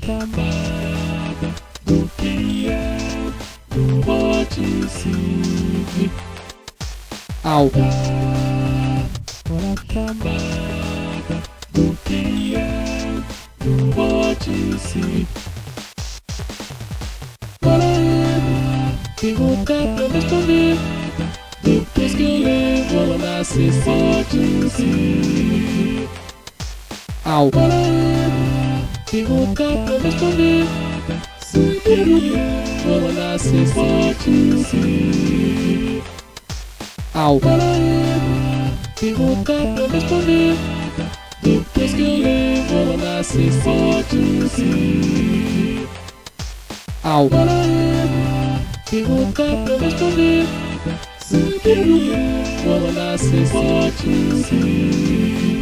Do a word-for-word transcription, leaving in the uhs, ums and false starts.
chamada do que é, não pode seguir. Ao a chamada do que é, não pode seguir. Para ele, perguntar pra responder. Depois que eu levo ela na sessão de si. Ao para ele, perguntar pra responder. Se eu levo ela na sessão de si. Ao para ele, perguntar pra responder. Depois que eu levo ela na sessão de si. Ao para ele, perguntar pra responder. Se eu levo ela na sessão de si.